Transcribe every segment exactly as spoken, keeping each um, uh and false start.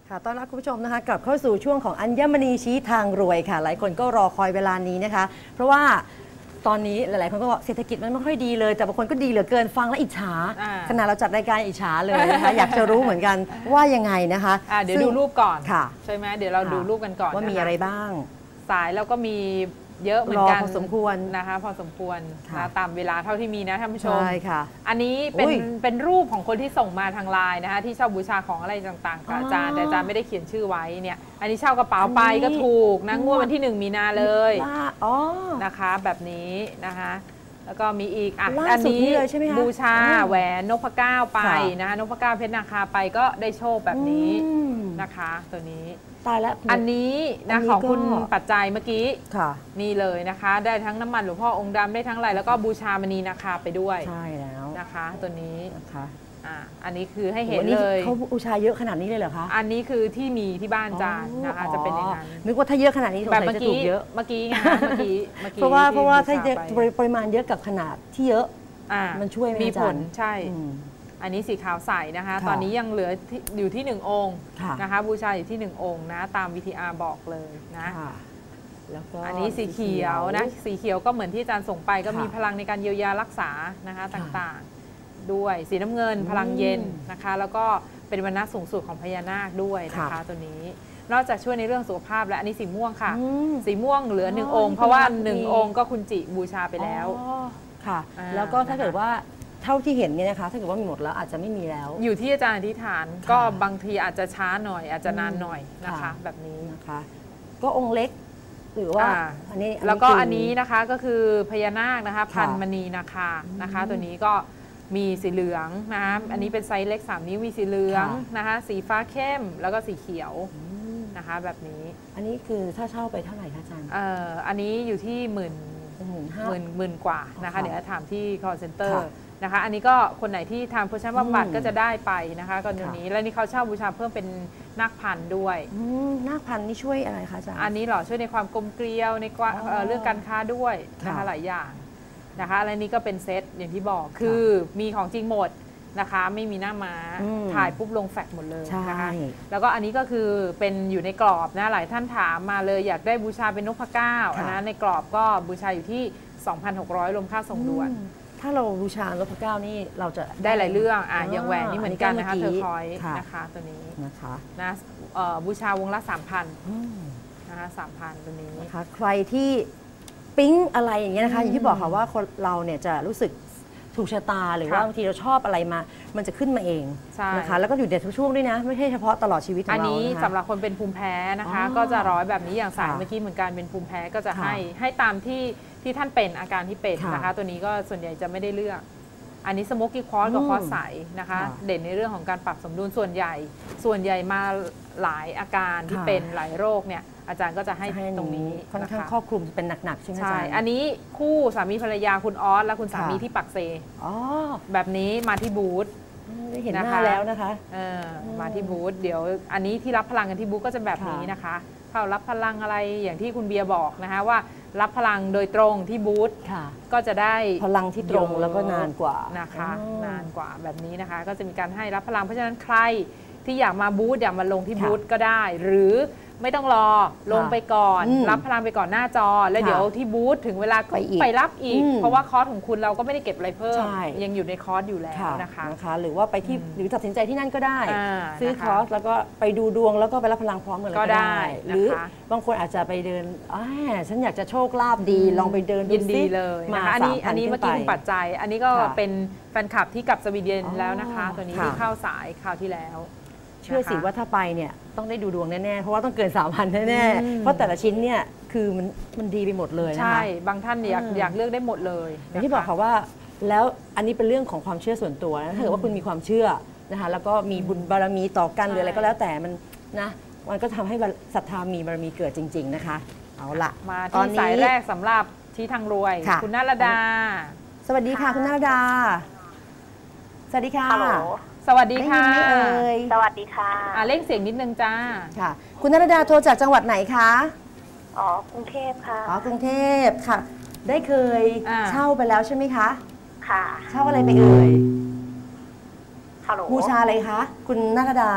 ค่ะต้อนรับคุณผู้ชมนะคะกลับเข้าสู่ช่วงของอัญมณีชี้ทางรวยค่ะหลายคนก็รอคอยเวลานี้นะคะเพราะว่าตอนนี้หลายๆคนก็บอกเศรษฐกิจมันไม่ค่อยดีเลยแต่บางคนก็ดีเหลือเกินฟังแล้วอิจฉาขณะเราจัดรายการอิจฉาเลยนะคะอยากจะรู้เหมือนกันว่ายังไงนะคะเดี๋ยวดูรูปก่อนค่ะใช่ไหมเดี๋ยวเราดูรูปกันก่อนว่ามีอะไรบ้างสายแล้วก็มีเยอะเหมือนกันพอสมควรนะคะพอสมควรนะตามเวลาเท่าที่มีนะท่านผู้ชมใช่ค่ะอันนี้เป็นเป็นรูปของคนที่ส่งมาทางไลน์นะคะที่เช่าบูชาของอะไรต่างๆกับอาจารย์แต่อาจารย์ไม่ได้เขียนชื่อไว้เนี่ยอันนี้เช่ากระเป๋าไปก็ถูกนะงวดวันที่หนึ่งมีนาเลยนะคะแบบนี้นะคะแล้วก็มีอีกอ่ะอันนี้บูชาแหวนนพเก้าไปนะคะนพเก้าเพชรนาคาไปก็ได้โชคแบบนี้นะคะตัวนี้ตายแล้วอันนี้นะของคุณปัจจัยเมื่อกี้นี่เลยนะคะได้ทั้งน้ำมันหลวงพ่อองค์ดำได้ทั้งอะไรแล้วก็บูชามณีนาคาไปด้วยใช่แล้วนะคะตัวนี้นะคะอ่าอันนี้คือให้เห็นเลยเขาบูชาเยอะขนาดนี้เลยเหรอคะอันนี้คือที่มีที่บ้านจานนะคะจะเป็นอย่างนั้นนึกว่าถ้าเยอะขนาดนี้แบบเมื่อกี้เยอะเมื่อกี้ไงเมื่อกี้เมื่อกี้เพราะว่าเพราะว่าถ้าปริมาณเยอะกับขนาดที่เยอะมันช่วยมีผลใช่อันนี้สีขาวใสนะคะตอนนี้ยังเหลืออยู่ที่หนึ่งองค์นะคะบูชาอยู่ที่หนึ่งองค์นะตาม วี ที อาร์ บอกเลยนะแล้วก็อันนี้สีเขียวนะสีเขียวก็เหมือนที่อาจารย์ส่งไปก็มีพลังในการเยียวยารักษานะคะต่างๆด้วยสีน้ำเงินพลังเย็นนะคะแล้วก็เป็นวรรณะสูงสุดของพญานาคด้วยนะคะตัวนี้นอกจากช่วยในเรื่องสุขภาพและอันนี้สีม่วงค่ะสีม่วงเหลือหนึ่งองค์เพราะว่าหนึ่งองค์ก็คุณจิบูชาไปแล้วค่ะแล้วก็ถ้าเกิดว่าเท่าที่เห็นเนี่ยนะคะถ้าเกิดว่ามีหมดแล้วอาจจะไม่มีแล้วอยู่ที่อาจารย์อธิษฐานก็บางทีอาจจะช้าหน่อยอาจจะนานหน่อยนะคะแบบนี้นะคะก็องค์เล็กหรือว่าอันนี้แล้วก็อันนี้นะคะก็คือพญานาคนะคะพันมณีนาคานะคะตัวนี้ก็มีสีเหลืองนะคะอันนี้เป็นไซส์เล็กสามนิ้วมีสีเหลืองนะคะสีฟ้าเข้มแล้วก็สีเขียวนะคะแบบนี้อันนี้คือถ้าเช่าไปเท่าไหร่คะอาจารย์เอ่ออันนี้อยู่ที่หมื่นหมื่นหมื่นหมื่นกว่านะคะเดี๋ยวถามที่ call centerนะคะอันนี้ก็คนไหนที่ทานโพชั่นบำบัดก็จะได้ไปนะคะกรณีนี้แล้วนี่เขาเช่าบูชาเพิ่มเป็นนาคพันด้วยนาคพันนี่ช่วยอะไรคะอาจารย์อันนี้หรอช่วยในความกลมเกลียวในเรื่องการค้าด้วยนะคะหลายอย่างนะคะอะไรนี้ก็เป็นเซตอย่างที่บอกคือมีของจริงหมดนะคะไม่มีหน้าม้าถ่ายปุ๊บลงแฟกหมดเลยนะคะแล้วก็อันนี้ก็คือเป็นอยู่ในกรอบนะหลายท่านถามมาเลยอยากได้บูชาเป็นนพเก้านะในกรอบก็บูชาอยู่ที่ สองพันหกร้อย รวมค่าส่งด่วนถ้าเราบูชานพเก้านี่เราจะได้หลายเรื่องอ่ะอย่างแหวนนี่เหมือนกันนะคะเธอคอยนะคะตัวนี้นะคะนะบูชาวงละ สามพัน นะคะสามพันตัวนี้นะคะใครที่ปิ๊งอะไรอย่างเงี้ยนะคะอย่างที่บอกค่ะว่าคนเราเนี่ยจะรู้สึกถูกชะตาหรือว่าบางทีเราชอบอะไรมามันจะขึ้นมาเองนะคะแล้วก็อยู่ในทุกช่วงด้วยนะไม่ใช่เฉพาะตลอดชีวิตของเราอันนี้สำหรับคนเป็นภูมิแพ้นะคะก็จะร้อยแบบนี้อย่างสายเมื่อกี้เหมือนกันเป็นภูมิแพ้ก็จะให้ให้ตามที่ที่ท่านเป็นอาการที่เป็นนะคะตัวนี้ก็ส่วนใหญ่จะไม่ได้เลือกอันนี้สโมกกี้คอร์สกับคอร์สใสนะคะเด่นในเรื่องของการปรับสมดุลส่วนใหญ่ส่วนใหญ่มาหลายอาการที่เป็นหลายโรคเนี่ยอาจารย์ก็จะให้ตรงนี้ค่อนข้างครอบคลุมเป็นหนักๆใช่ไหมอาจารย์อันนี้คู่สามีภรรยาคุณออสและคุณสามีที่ปักเซแบบนี้มาที่บูธได้เห็นหน้าแล้วนะคะมาที่บูธเดี๋ยวอันนี้ที่รับพลังกันที่บูธก็จะแบบนี้นะคะเข้ารับพลังอะไรอย่างที่คุณเบียร์บอกนะคะว่ารับพลังโดยตรงที่บูธก็จะได้พลังที่ตรงแล้วก็นานกว่านะคะนานกว่าแบบนี้นะคะก็จะมีการให้รับพลังเพราะฉะนั้นใครที่อยากมาบูธอยากมาลงที่บูธก็ได้หรือไม่ต้องรอลงไปก่อนรับพลังไปก่อนหน้าจอแล้วเดี๋ยวที่บูธถึงเวลาไปรับอีกเพราะว่าคอร์สของคุณเราก็ไม่ได้เก็บอะไรเพิ่มยังอยู่ในคอร์สอยู่แล้วนะคะนะคะหรือว่าไปที่หรือตัดสินใจที่นั่นก็ได้ซื้อคอร์สแล้วก็ไปดูดวงแล้วก็ไปรับพลังพร้อมกันเลยก็ได้หรือบางคนอาจจะไปเดินฉันอยากจะโชคลาภดีลองไปเดินยินดีเลยนะคะอันนี้อันนี้เมื่อกี้คุณปัจจัยอันนี้ก็เป็นแฟนคลับที่กลับสวีเดนแล้วนะคะตัวนี้ที่เข้าสายคราวที่แล้วเชื่อสิว่าถ้าไปเนี่ยต้องได้ดูดวงแน่ๆเพราะว่าต้องเกิน สามพัน แน่ๆเพราะแต่ละชิ้นเนี่ยคือมันมันดีไปหมดเลยนะคะใช่บางท่านอยากอยากเลือกได้หมดเลยอย่างที่บอกค่ะว่าแล้วอันนี้เป็นเรื่องของความเชื่อส่วนตัวนะถ้าเกิดว่าคุณมีความเชื่อนะคะแล้วก็มีบุญบารมีต่อกันหรืออะไรก็แล้วแต่มันนะมันก็ทำให้ศรัทธามีบารมีเกิดจริงๆนะคะเอาละมาที่สายแรกสำหรับชี้ทางรวยคุณนรดาสวัสดีค่ะคุณนรดาสวัสดีค่ะสวัสดีค่ะสวัสดีค่ะอ่าเร่งเสียงนิดนึงจ้าค่ะคุณนรดาโทรจากจังหวัดไหนคะอ๋อกรุงเทพค่ะอ๋อกรุงเทพค่ะได้เคยเช่าไปแล้วใช่ไหมคะค่ะเช่าอะไรไปเอ่ยฮัลโหลบูชาอะไรคะคุณนรดา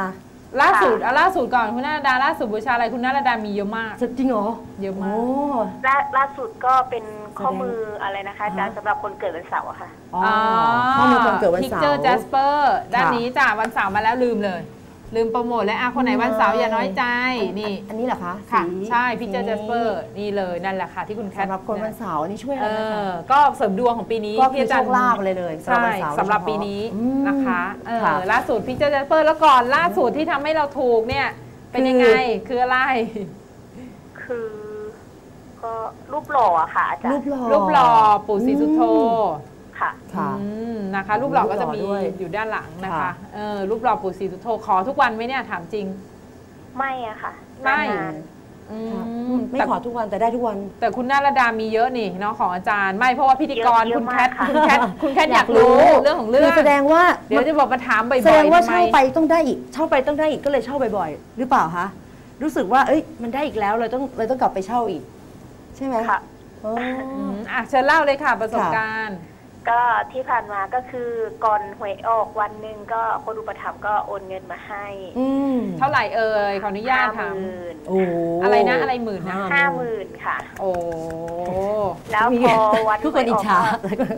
ล่าสุดเอาล่าสุดก่อนคุณนรดาล่าสุดบูชาอะไรคุณนรดามีเยอะมากจริงเหรอเยอะมากล่าล่าสุดก็เป็นข้อมืออะไรนะคะอาจารย์สำหรับคนเกิดวันเสาร์อะค่ะอ๋อข้อมือคนเกิดวันเสาร์พิกเจอร์แจสเปอร์ด้านนี้จ้ะวันเสาร์มาแล้วลืมเลย ลืมโปรโมทแล้วอ่ะคนไหนวันเสาร์อย่าน้อยใจนี่อันนี้เหรอคะค่ะใช่พิกเจอร์แจสเปอร์นี่เลยนั่นแหละค่ะที่คุณแคทสำหรับคนวันเสาร์นี่ช่วยอะไรนะคะก็เสริมดวงของปีนี้ก็คือโชคลาภเลยเลยใช่สำหรับปีนี้นะคะเออค่ะล่าสุดพิกเจอร์แจสเปอร์แล้วก่อนล่าสุดที่ทำให้เราถูกเนี่ยเป็นยังไงคืออะไรคือก็รูปหล่ออะค่ะอาจารย์รูปหล่อรูปหล่อปู่ศรีสุโธค่ะค่ะอืมนะคะรูปหล่อก็จะมีรูปหล่อด้วยอยู่ด้านหลังนะคะค่ะเออรูปหล่อปู่ศรีสุโธขอทุกวันไหมเนี่ยถามจริงไม่อะค่ะไม่นานอืค่ะมไม่แต่ขอทุกวันแต่ได้ทุกวันแต่คุณนรดามีเยอะนี่เนาะของอาจารย์ไม่เพราะว่าพิธีกรเยอะคุณแคทเยอะมากค่ะคุณแคทคุณแคทอยากรู้เรื่องของเรื่องคือแสดงว่าเดี๋ยวจะบอกมาถามบ่อยๆแสดงว่าทำไมเช่าไปต้องได้อีกเช่าไปต้องได้อีกก็เลยเช่าบ่อยๆหรือเปล่าคะรู้สึกว่าเอ้ยมันได้อีกแล้วเลยต้องเลยต้องกลับไปเช่าอีก ใช่ไหมค่ะอ๋ออืมอ่ะเชิญเล่าเลยค่ะประสบการณ์ก็ที่ผ่านมาก็คือก่อนหวยออกวันหนึ่งก็คนอุปถัมภ์ก็โอนเงินมาให้อืมเท่าไหร่เอ่ยขออนุญาตห้าถามหมื่นโอ้อะไรนะอะไรหมื่นนะห้าหมื่นค่ะโอ้แล้วพอวันทุกคนอิจฉา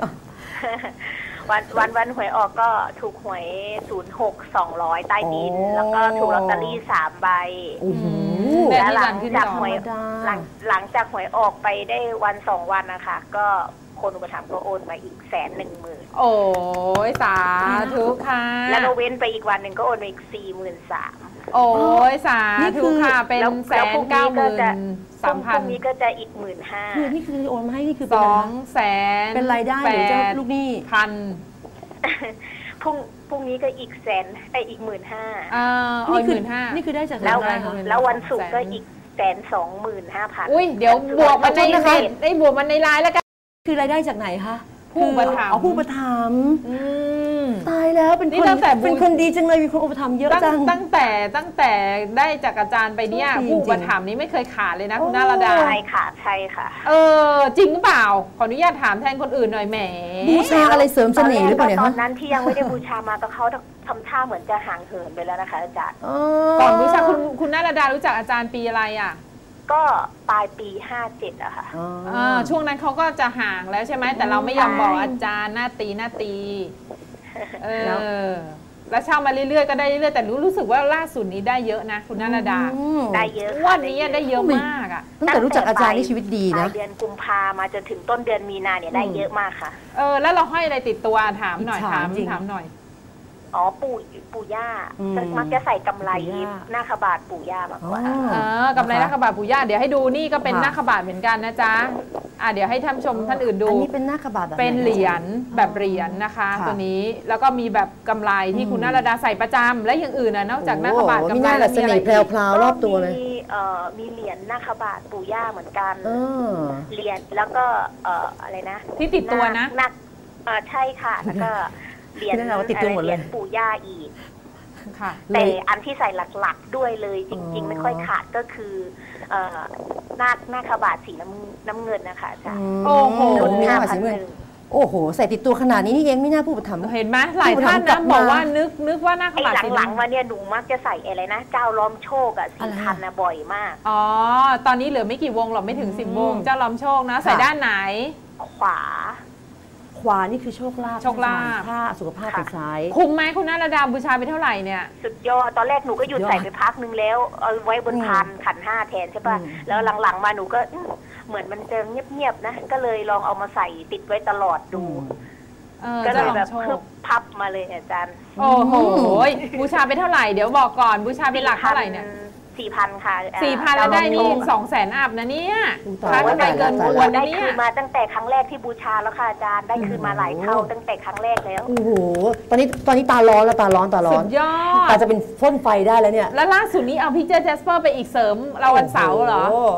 วันวันวันหวยออกก็ถูกหวยศูนย์หกสองร้อยใต้ดิน แล้วก็ถูกลอตเตอรี่สามใบโอ้โหแม่แล้วที่หลัจังนขึ้นจากดอกหวยธรรมดาหลังหลังจากหวยออกไปได้วันสองวันนะคะก็คนอุปถัมภ์ก็โอนมาอีกแสนหนึ่งหมื่นโอ้ยสาธุค่ะแล้วก็เว้นไปอีกวันหนึ่งก็โอนมาอีกสี่หมื่นสามโอ้ยสาธุค่ะเป็นแล้วแสแล้วนพรุ่งเก้านี้หก็มื่นจะสามพัพนรุ่งนี้ก็จะอีกหมื่นห้าคือนี่คือโอนมาให้นี่คือสเป็นออะไรงคะแสนเป็นรายได้หรือจะลูกหนี้พันพรุ่งพรุ่งนี้ก็อีกแสนไออีกหมื่นห้าอ่าอ๋อนี่หคือมื่นห้านี่คือได้จากแล้วอะไรคะแล้ววันศุกร์ก็อีกแสนสองหมื่นห้าพันอุ้ยเดี๋ยวบวกมันในขอโทษนะคะในบวกมันในไลน์แล้วกันคือรายได้จากไหนคะผู้อุปถัมภ์อ๋อผู้อุปถัมภ์อืมตายแล้วเป็นนี่คนตั้งแต่บูเป็นคนดีจังเลยมีคนอุปถัมภ์เยอะตั้งจังตั้งแต่ตั้งแต่ได้จากอาจารย์ไปเนี่ยโชคดีผู้อุปจริงถัมภ์นี้ไม่เคยขาดเลยนะโอ้คุณนาราดาใช่ค่ะใช่ค่ะเออจริงหรือเปล่า ขออนุญาตถามแทนคนอื่นหน่อยแหมบูชาอะไรเสริมเสน่ห์หรือเปล่าเนี่ยตอคะนนั้นที่ยังไม่ได้บูชามาก็เขาทำท่าเหมือนจะห่างเหินไปแล้วนะคะอาจารย์ก่อนบูชาคุณคุณนาราดารู้จักอาจารย์ปีอะไรอ่ะก็ปลายปีห้าเจ็ดอะค่ะอ๋อเออช่วงนั้นเขาก็จะห่างแล้วใช่ไหมแต่เราไม่ยอมบอกอาจารย์หน้าตีหน้าตีเออแล้วเช่ามาเรื่อยๆก็ได้เรื่อยๆแต่รู้รู้สึกว่าล่าสุดนี้ได้เยอะนะคุณนาราดาอืมได้เยอะค่ะวันนี้ได้เยอะมากอ่ะตั้งแต่รู้จักอาจารย์นี่ชีวิตดีปลานะยเดือนกุมภามาจนถึงต้นเดือนมีนาเนี่ยได้เยอะมากค่ะเออแล้วเราห้อยอะไรติดตัวถามหน่อยอิจฉาถามจริงถามหน่อยอ๋อปู่ปู่ย่าอืมมักจะใส่กำไรปู่ย่าหน้าขบาทปู่ย่ามากกว่าอ๋อเออกำไรนาคบาทปู่ย่าเดี๋ยวให้ดูนี่ก็เป็นค่ะนาคบาทเหมือนกันนะจ๊ะอ่ะเดี๋ยวให้ท่านผู้ชมท่านอื่นดูอันนี้เป็นหน้าขบาทแบบไเป็นเหรียญแบบเหรียญนะคะค่ะตัวนี้แล้วก็มีแบบกำไรที่อืมคุณนาราดาใส่ประจำและอย่างอื่นนะนอกจากนาคบาทโอ้โหกำมีไรหน้าแล้ละวเสมีอะไรน่ห์แอีกพรวๆรอบตัวเลยมีเอ่อมีเหรียญนาคบาทปู่ย่าเหมือนกันเออเหรียญแล้วก็เอ่ออะไรนะที่ติดตัวนะนักเอ่อใช่ค่ะ แล้วก็เหรียญไม่ได้เอาติดตัวหมดเลยรีญปู่ย่าอีกค่ะแต่อันที่ใส่หลักๆด้วยเลยจริงอ๋อๆ ไม่ค่อยขาดก็คือเอ่อนาคนาคบาทสีน้ำน้ำเงินนะคะอาจารย์โอ้โหชุดห้าค่ะพันสีหเงินนึ่งโอ้โห ใส่ติดตัวขนาดนี้นี่เองไม่น่าผู้ประถมภ์เห็นไหมหลายท่านกลันะบมาบอกว่านึกนึกว่านาคไอ้บาทสีหลังน้ำๆมาเนี่ยหนูมักจะใส่อะไรนะเจ้าล้อมโชคอะอะสีไรพันนะบ่อยมากอ๋อตอนนี้เหลือไม่กี่วงหรอกไม่ถึงสิบอืมวงเจ้าล้อมโชคนะ ใส่ค่ะด้านไหนขวาขวานี่คือโชคลาภโชคลาภถ้าสุขภาพเป็นซ้ายคุ้มไหมคุณนาราดาบูชาไปเท่าไหร่เนี่ยสุดยอดตอนแรกหนูก็หยุดยอดใส่ไปพักนึงแล้วเอาไว้บนอืมพานขันห้าแทนใช่ป่ะอืมแล้วหลังๆมาหนูก็อื้อเหมือนมันจะเงียบๆนะก็เลยลองเอามาใส่ติดไว้ตลอดดูเออก็เลเจ้าย ล้อแบมบโชพึคบพับมาเลยอาจารย์โอ้โหบูชาไปเท่าไหร่เดี๋ยวบอกก่อนบูชาเป็นหลักเท่าไหร่เนี่ยสี่พันค่ะอ่าสี่พันแล้วได้นี่เจ้าล้อมโชคสองแสนอัพนะเนี่ยอุ๊ยตายค้ากำไรเกินตายคแล้ววรนะได้เนี่คืยนมาตั้งแต่ครั้งแรกที่บูชาแล้วค่ะอาจารย์ได้คืนมาหลายเท่าตั้งแต่ครั้งแรกแล้วโอ้โห ตอนนี้ตอนนี้ตาร้อนแล้วตาร้อนตาร้สุอนดยอดตาจะเป็นพ่นไฟได้แล้วเนี่ยแล้วล่าสุดนี้เอาพิกเจอร์แจสเปอร์ไปอีกเสริมเราวันเสาร์เหรอโโ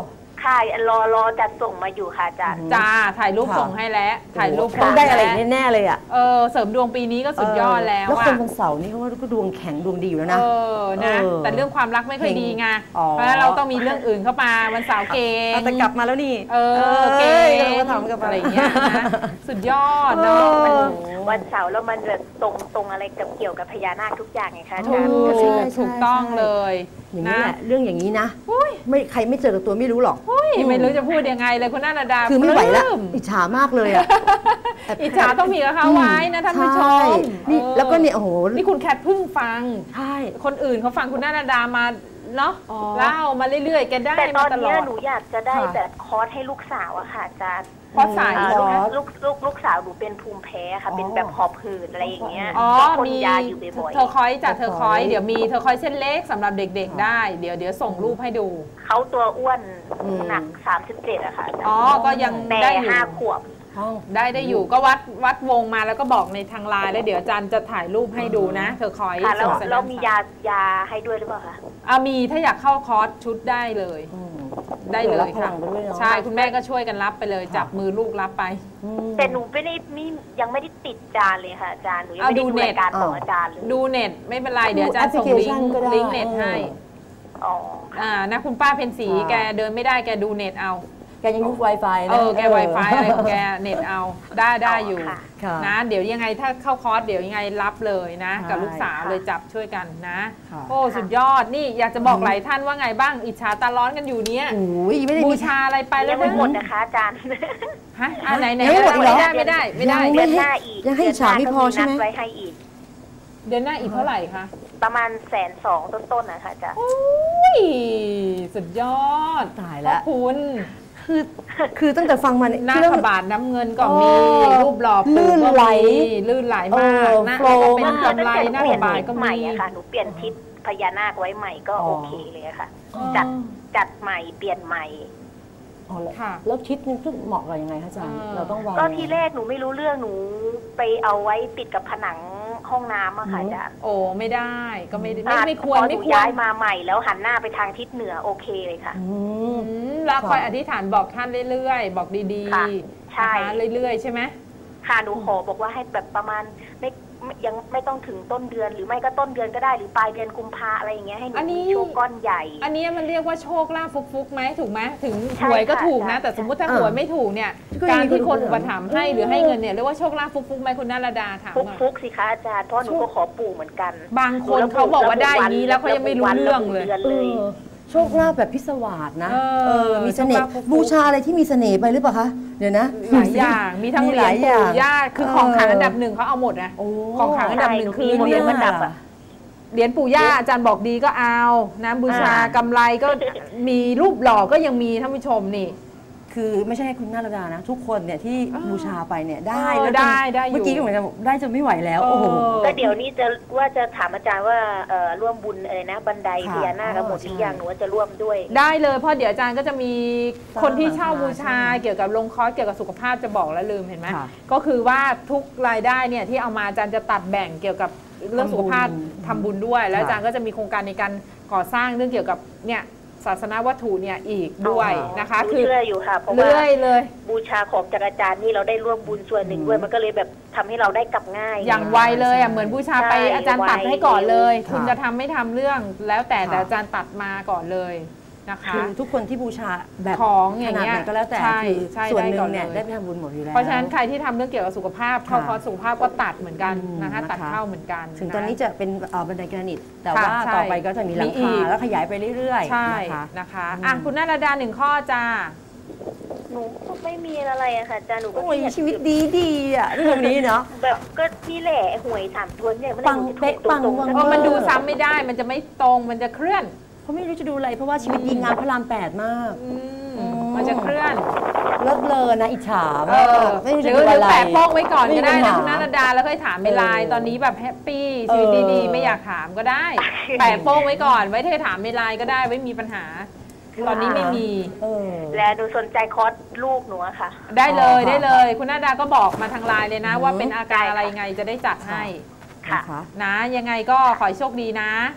ค่ะรอรอจัดส่งมาอยู่ค่ะอาจารย์จ้าถ่ายรูปส่งให้แล้วถ่ายรูปต้องได้อะไรแน่ๆเลยอ่ะเออเสริมดวงปีนี้ก็สุดยอดแล้วแล้วคนวันเสาร์นี่เขาก็ดวงแข็งดวงดีอยู่แล้วนะเออนะแต่เรื่องความรักไม่ค่อยดีไงเพราะฉะนั้นเราต้องมีเรื่องอื่นเข้ามาวันเสาร์เก่งแต่กลับมาแล้วนี่เออเก่งก็ทำกับอะไรอย่างเงี้ยนะสุดยอดเนาะวันเสาร์แล้วมันแบบตรงตรงอะไรกับเกี่ยวกับพญานาคทุกอย่างไงคะอาจารย์ถูกต้องเลยอย่างนี้แหละเรื่องอย่างนี้นะไม่ใครไม่เจอกับตัวไม่รู้หรอกไม่รู้จะพูดยังไงเลยคุณนันดาคือไม่ไหวแล้วอิจฉามากเลยอ่ะอิจฉาต้องมีกับเขาไว้นะท่านผู้ชมนี่แล้วก็เนี่ยโอ้โหนี่คุณแคทเพิ่งฟังใช่คนอื่นเขาฟังคุณนันดามาเนาะเล่ามาเรื่อยๆแกได้มาตลอดแต่ตอนนี้หนูอยากจะได้แบบคอร์สให้ลูกสาวอะค่ะอาจารย์คอร์สสายลูกลูกลูกสาวหนูเป็นภูมิแพ้ค่ะเป็นแบบหอบหืดอะไรอย่างเงี้ยอ๋อมียาอยู่บ่อยๆเธอคอยจัดเธอคอยเดี๋ยวมีเธอคอยเส้นเล็กสำหรับเด็กๆได้เดี๋ยวเดี๋ยวส่งรูปให้ดูเขาตัวอ้วนหนักสามสิบเจ็ดอะค่ะอ๋อก็ยังได้อยู่ห้าขวบได้ได้อยู่ก็วัดวัดวงมาแล้วก็บอกในทางไลน์แล้วเดี๋ยวอาจารย์จะถ่ายรูปให้ดูนะเธอคอยแล้วเรามียายาให้ด้วยหรือเปล่าคะอ่ามีถ้าอยากเข้าคอร์สชุดได้เลยได้เลยค่ะใช่คุณแม่ก็ช่วยกันรับไปเลยจับมือลูกรับไปแต่หนูไม่ได้นี่ยังไม่ได้ติดจานเลยค่ะอาจารย์หนูยังไม่ได้ดูรายการของอาจารย์เลยดูเน็ตไม่เป็นไรเดี๋ยวอาจารย์ส่งลิงก์ลิงก์เน็ตให้อ๋ออ่านะคุณป้าเพนสีแกเดินไม่ได้แกดูเน็ตเอาแกยังยุบ Wi-Fi นะเออแก Wi-Fi อะไรของแกเน็ตเอาได้ได้อยู่นะเดี๋ยวยังไงถ้าเข้าคอร์สเดี๋ยวยังไงรับเลยนะกับลูกสาวเลยจับช่วยกันนะโอ้สุดยอดนี่อยากจะบอกหลายท่านว่าไงบ้างอิจฉาตาร้อนกันอยู่เนี้ยบูชาอะไรไปแล้วไม่หมดนะคะอาจารย์ฮะอันไหนไหนไม่ได้ไม่ได้ไม่ได้เดือนหน้าอีกยังให้อิจฉาไม่พอใช่ไหมไว้ให้อีกเดือนหน้าอีกเท่าไหร่คะประมาณแสนสองต้นๆนะคะอาจารย์โอ้ยสุดยอดตายแล้วคุณคือคือตั้งแต่ฟังมาหน้าขบาทน้ำเงินก็มีรูปหล่อลื่นไหลลื่นไหลมากนะเป็นกำไรหน้าขบาทก็มีค่ะหนูเปลี่ยนทิศพญานาคไว้ใหม่ก็โอเคเลยค่ะจัดจัดใหม่เปลี่ยนใหม่อ๋อแล้วทิศนี่เหมาะกับยังไงคะอาจารย์เราต้องวางก็ที่แรกหนูไม่รู้เรื่องหนูไปเอาไว้ติดกับผนังห้องน้ำอะค่ะอาจารย์โอ้ไม่ได้ก็ไม่ไม่ไม่ควรไม่ควรย้ายมาใหม่แล้วหันหน้าไปทางทิศเหนือโอเคเลยค่ะแล้วคอยอธิษฐานบอกท่านเรื่อยๆบอกดีๆใช่เรื่อยๆใช่ไหมค่ะหนูขอบอกว่าให้แบบประมาณไม่ยังไม่ต้องถึงต้นเดือนหรือไม่ก็ต้นเดือนก็ได้หรือปลายเดือนกุมภาอะไรอย่างเงี้ยให้หนูมีโชคก้อนใหญ่อันนี้มันเรียกว่าโชคลาภฟุกๆไหมถูกไหมถึงหวยก็ถูกนะแต่สมมติถ้าหวยไม่ถูกเนี่ยการที่คนอุปถัมภ์ให้หรือให้เงินเนี่ยเรียกว่าโชคลาภฟุกๆไหมคุณนรดาถามฟุกๆสิคะอาจารย์เพราะหนูก็ขอปู่เหมือนกันบางคนเขาบอกว่าได้นี้แล้วเขายังไม่รู้เรื่องเลยโชคลาภแบบพิศวาสนะเออมีเสน่ห์บูชาอะไรที่มีเสน่ห์ไปหรือเปล่าคะเดี๋ยวนะหลายอย่างมีทั้งเหรียญปู่ย่าคือของขลังอันดับหนึ่งเขาเอาหมดนะของขลังอันดับหนึ่งคือเหรียญอันดับอะเหรียญปู่ย่าอาจารย์บอกดีก็เอานะบูชากำไรก็มีรูปหล่อก็ยังมีท่านผู้ชมนี่คือไม่ใช่คุณนรดานะทุกคนเนี่ยที่บูชาไปเนี่ยได้แล้วได้ได้เมื่อกี้ก็เหมือนกันได้จนไม่ไหวแล้วโอ้โหก็เดี๋ยวนี้จะว่าจะถามอาจารย์ว่าร่วมบุญอะไรนะบันไดพญานาคหมดหรือยังหนูว่าจะร่วมด้วยได้เลยเพราะเดี๋ยวอาจารย์ก็จะมีคนที่เช่าบูชาเกี่ยวกับลงคอร์สเกี่ยวกับสุขภาพจะบอกแล้วลืมเห็นไหมก็คือว่าทุกรายได้เนี่ยที่เอามาอาจารย์จะตัดแบ่งเกี่ยวกับเรื่องสุขภาพทำบุญด้วยแล้วอาจารย์ก็จะมีโครงการในการก่อสร้างเรื่องเกี่ยวกับเนี่ยศาสนาวัตถุเนี่ยอีกด้วยนะคะคือเชื่ออยู่ค่ะเพราะว่าเลยบูชาของจากอาจารย์นี่เราได้ร่วมบุญส่วนหนึ่งด้วยมันก็เลยแบบทำให้เราได้กลับง่ายอย่างไวเลยอ่ะเหมือนบูชาไปอาจารย์ตัดให้ก่อนเลยคุณจะทำไม่ทำเรื่องแล้วแต่แต่อาจารย์ตัดมาก่อนเลยนะคะคือทุกคนที่บูชาแบบของอย่างเงี้ยก็แล้วแต่คือส่วนหนึ่งเนี่ยได้ไปทำบุญหมดอยู่แล้วเพราะฉะนั้นใครที่ทำเรื่องเกี่ยวกับสุขภาพเข้าคอร์สสุขภาพก็ตัดเหมือนกันนะคะตัดเข้าเหมือนกันถึงตอนนี้จะเป็นบันไดแกรนิตแต่ว่าต่อไปก็จะมีหลังคาแล้วขยายไปเรื่อยๆใช่นะคะอ่ะคุณนรดาหนึ่งข้อจ้าหนูก็ไม่มีอะไรอะค่ะจ้าหนูก็ชีวิตดีดีอ่ะเรื่องนี้เนาะแบบก็นี่แหละหวยสามตัวเนี่ยปังเป๊ะปังเพราะมันดูซ้ำไม่ได้มันจะไม่ตรงมันจะเคลื่อนเพราะไม่รู้จะดูอะไรเพราะว่าชีวิตดีงามพระรามแปดมากมันจะเคลื่อนเลิศเลอนะอิจฉามากไม่รู้จะดูอะไรแปะโป้งไว้ก่อนก็ได้นะคุณนันดาแล้วค่อยถามในไลน์ตอนนี้แบบแฮปปี้ชีวิตดีๆไม่อยากถามก็ได้แปะโป้งไว้ก่อนไว้เธอถามในไลน์ก็ได้ไม่มีปัญหาตอนนี้ไม่มีแล้วหนูสนใจคอร์สลูกหนูค่ะได้เลยได้เลยคุณนันดาก็บอกมาทางไลน์เลยนะว่าเป็นอาการอะไรไงจะได้จัดให้ค่ะนะยังไงก็ขอโชคดีนะ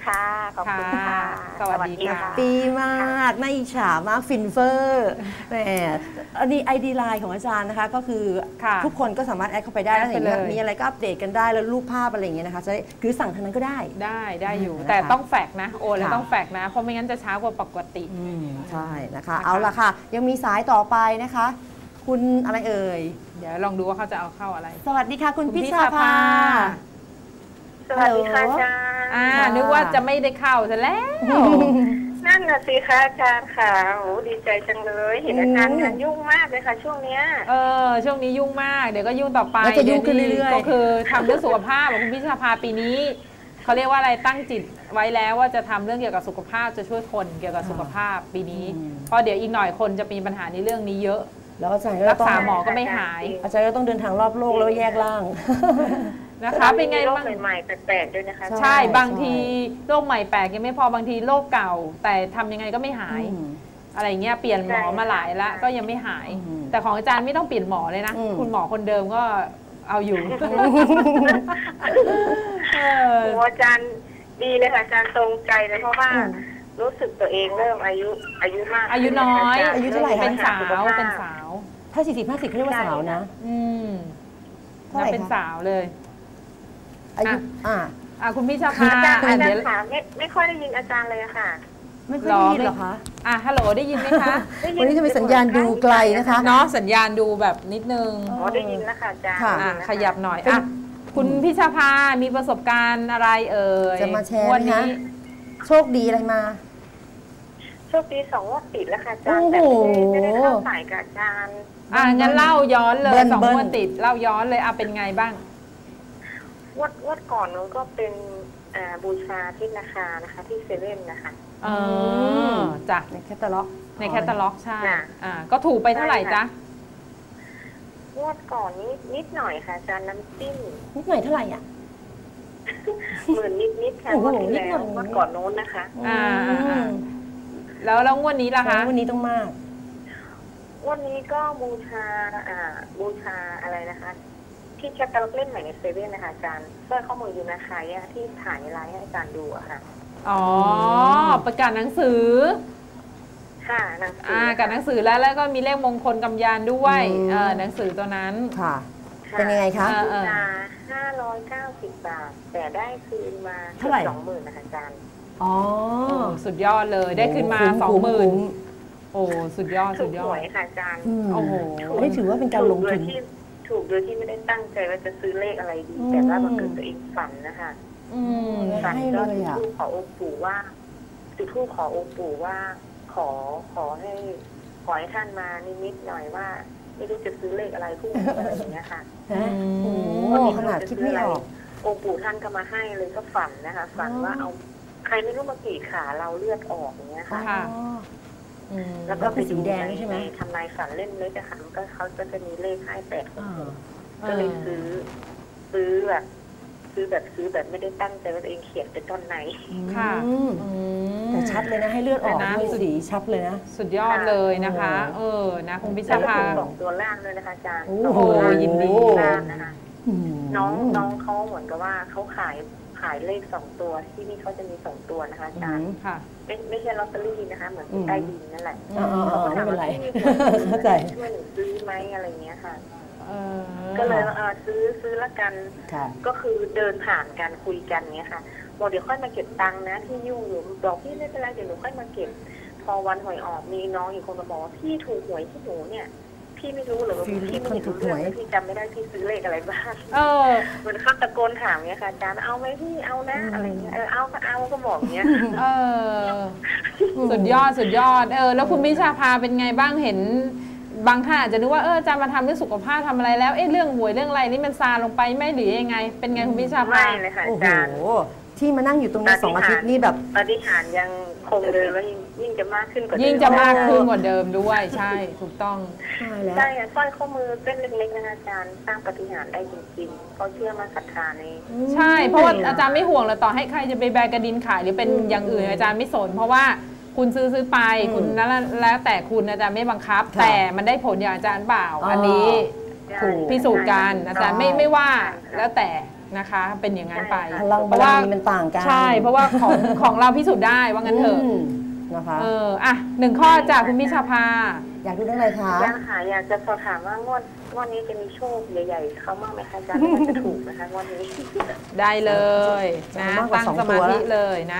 ค่ะขอบคุณค่ะสวัสดีค่ะปีมากน่าอิจฉามากฟินเฟอร์แหมอันนี้ ไอ ดี ไลน์ ของอาจารย์นะคะก็คือทุกคนก็สามารถแอดเข้าไปได้แล้วอย่างเงี้ยมีอะไรก็อัปเดตกันได้แล้วรูปภาพอะไรอย่างเงี้ยนะคะจะคือสั่งทางนั้นก็ได้ได้ได้อยู่แต่ต้องแฟกนะโอนแล้วต้องแฟกนะเพราะไม่งั้นจะช้ากว่าปกติใช่นะคะเอาละค่ะยังมีสายต่อไปนะคะคุณอะไรเอ่ยเดี๋ยวลองดูว่าเขาจะเอาเข้าอะไรสวัสดีค่ะคุณพิชาภาสวัสดีค่ะอาจารย์อ่านึกว่าจะไม่ได้เข้าซะแล้วนั่นน่ะสิคะอาจารย์ค่ะโอ้ดีใจจังเลยเห็นอาจารย์งานยุ่งมากเลยค่ะช่วงเนี้ยเออช่วงนี้ยุ่งมากเดี๋ยวก็ยุ่งต่อไปจะยุ่งขึ้นเรื่อยๆก็คือทำเรื่องสุขภาพของคุณพิชาภาปีนี้เขาเรียกว่าอะไรตั้งจิตไว้แล้วว่าจะทำเรื่องเกี่ยวกับสุขภาพจะช่วยคนเกี่ยวกับสุขภาพปีนี้เพราะเดี๋ยวอีกหน่อยคนจะมีปัญหาในเรื่องนี้เยอะแล้วอาจารย์รักษาหมอก็ไม่หายอาจารย์ก็ต้องเดินทางรอบโลกแล้วแยกร่างนะคะเป็นไงบ้างใหม่ๆแปลกๆด้วยนะคะใช่บางทีโรคใหม่แปลกยังไม่พอบางทีโรคเก่าแต่ทำยังไงก็ไม่หายอะไรเงี้ยเปลี่ยนหมอมาหลายละก็ยังไม่หายแต่ของอาจารย์ไม่ต้องเปลี่ยนหมอเลยนะคุณหมอคนเดิมก็เอาอยู่อาจารย์ดีเลยค่ะอาจารย์ตรงใจเลยเพราะว่ารู้สึกตัวเองเริ่มอายุอายุมากอายุน้อยอายุเท่าไหร่เป็นสาวเป็นสาวถ้าสี่สิบห้าสิบเขาเรียกว่าสาวนะอืมน่าเป็นสาวเลยอายุอ่าอ่าคุณพี่ชาพาอาจารย์อาจารย์ค่ะไม่ไม่ค่อยได้ยินอาจารย์เลยค่ะไม่ค่อยได้ยินหรอคะอ่าฮัลโหลได้ยินไหมคะวันนี้จะมีสัญญาณดูไกลนะคะเนาะสัญญาณดูแบบนิดนึงอ๋อได้ยินแล้วค่ะอาจารย์ค่ะขยับหน่อยอ่ะคุณพี่ชาพามีประสบการณ์อะไรเอ่ยจะมาแชร์วันนี้โชคดีอะไรมาโชคดีสองงวดติดแล้วค่ะอาจารย์แต่ไม่ได้เข้าสายกับอาจารย์อ่างั้นเล่าย้อนเลยสองงวดติดเล่าย้อนเลยอ่ะเป็นไงบ้างงวดงวดก่อนนู้นก็เป็นบูชาที่นาคานะคะที่เซเว่นนะคะอ๋อจ้ะในแคตตาล็อกในแคตตาล็อกใช่อ่าก็ถูกไปเท่าไหร่จ๊ะงวดก่อนนิดนิดหน่อยค่ะอาจารย์น้ำจิ้มนิดหน่อยเท่าไหร่อ่ะหมื่นนิดนิดค่ะงวดที่แล้วงวดก่อนนู้นนะคะอ่าแล้วแล้วงวดนี้ล่ะคะงวดนี้ต้องมากวันนี้ก็บูชาอ่าบูชาอะไรนะคะที่แคตตาล็อกเล่นใหม่ในเซเว่นนะคะอาจารย์สร้อยข้อมือยูนาคายที่ถ่ายไลน์ให้อาจารย์ดูอะค่ะอ๋อประกาศหนังสือค่ะหนังสืออ่ากับหนังสือแล้วแล้วก็มีเลขมงคลกำยานด้วยเออหนังสือตัวนั้นค่ะเป็นยังไงคะบูชาห้าร้อยเก้าสิบบาทแต่ได้คืนมาเท่าไหร่สองหมื่นนะคะอาจารย์อ๋อสุดยอดเลยได้คืนมาสองหมื่นโอ้สุดยอดสุดยอดถูกหวยค่ะอาจารย์โอ้โหไม่ถือว่าเป็นการลงทุนถูกโดยที่ไม่ได้ตั้งใจว่าจะซื้อเลขอะไรดีแต่ว่าบังเอิญตัวเองฝันนะคะฝันก็จุดธูปขอองค์ปู่ว่าจุดธูปขอองค์ปู่ว่าขอขอให้ขอให้ท่านมานิมิตหน่อยว่าไม่รู้จะซื้อเลขอะไรพวกนี้อะไรอย่างเงี้ยค่ะโอ้ขนาดคิดไม่ออกองค์ปู่ท่านก็มาให้เลยก็ฝันนะคะฝันว่าเอาใครไม่รู้มากรีดขาเราเลือดออกอย่างเงี้ยค่ะแล้วก็เป็นสีแดงใช่ไหมทำนายฝันเล่นเลยนะคะก็เขาก็จะมีเลขให้แปดก็เลยซื้อซื้อแบบซื้อแบบซื้อแบบไม่ได้ตั้งใจว่าตัวเองเขียนเป็นต้นไหนค่ะแต่ชัดเลยนะให้เลือดออกด้วยสีชัดเลยนะสุดยอดเลยนะคะเออนะคุณพิชาภาสองตัวล่างเลยนะคะอาจารย์โอ้โหยินดีล่างนะคะน้องน้องเขาเหมือนกับว่าเขาขายขายเลขสองตัวที่นี่เขาจะมีสองตัวนะคะอาจารย์ไม่ไม่ใช่ลอตเตอรี่นะคะเหมือนใต้ดินนั่นแหละเขาถามว่าที่มีคนเข้าใจช่วยหนูซื้อไหมอะไรเงี้ยค่ะก็เลยเออซื้อซื้อละกันก็คือเดินผ่านกันคุยกันเงี้ยค่ะบอกเดี๋ยวค่อยมาเก็บตังค์นะที่ยุ่งอยู่บอกพี่ไม่เป็นไรเดี๋ยวหนูค่อยมาเก็บพอวันหวยออกมีน้องอีกคนมาบอกว่าพี่ถูกหวยที่หนูเนี่ยพี่ไม่รู้หรือพี่ไม่ถูกหวยพี่จำไม่ได้พี่ซื้อเลขอะไรบ้างเออเหมือนเขาตะโกนถามเงี้ยค่ะอาจารย์เอาไหมพี่เอานะอะไรเงี้ยเออเอาก็เอาก็บอกเงี้ยเออสุดยอดสุดยอดเออแล้วคุณพิชาภาเป็นไงบ้างเห็นบางท่านอาจจะนึกว่าเอออาจารย์มาทำเรื่องสุขภาพทำอะไรแล้วเอ๊ะเรื่องหวยเรื่องอะไรนี่มันซาลงไปไม่หรือยังไงเป็นไงคุณพิชาภาไม่เลยค่ะอาจารย์ที่มานั่งอยู่ตรงนี้สองอาทิตย์นี่แบบปฏิหารยังคงเดิมแล้วยิ่งยิ่งจะมากขึ้นกว่ายิ่งจะมากขึ้นกว่าเดิมด้วยใช่ถูกต้องใช่แล้วใช่สร้อยข้อมือเส้นเล็กๆนะคะอาจารย์สร้างปฏิหารได้จริงๆเพราะเชื่อมาศรัทธาในใช่เพราะว่าอาจารย์ไม่ห่วงเลยต่อให้ใครจะไปแบกกระดินขายหรือเป็นอย่างอื่นอาจารย์ไม่สนเพราะว่าคุณซื้อซื้อไปคุณนั้นแล้วแต่คุณอาจารย์ไม่บังคับแต่มันได้ผลอย่างอาจารย์เปล่าอันนี้ถูกพิสูจน์กันอาจารย์ไม่ไม่ว่าแล้วแต่นะคะ เป็นอย่างนั้นไปพลังบารมีมันต่างกันใช่เพราะว่าของของเราพิสูจน์ได้ว่างั้นเถอะนะคะเอออ่ะหนึ่งข้อจากคุณพิชาภาอยากดูเรื่องอะไรคะอยากหาอยากจะสอบถามว่างวดงวดนี้จะมีโชคใหญ่ๆเขาบ้างไหมคะอาจารย์มันจะถูกนะคะงวดนี้ได้เลยนะตั้งสมาธิเลยนะ